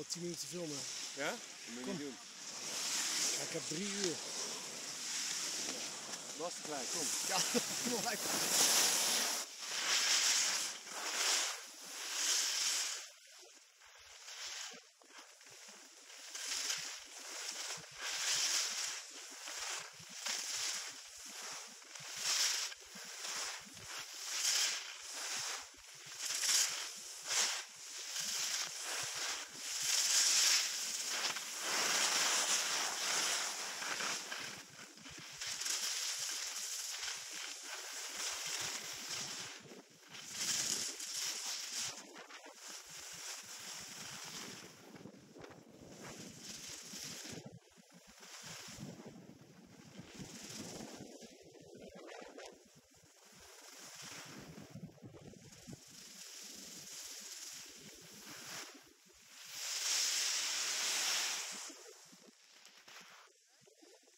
10 minuten filmen. Ja? Dat moet je niet doen. Ja, ik heb 3 uur. Was te klein, kom. Ja, dat is nog lekker.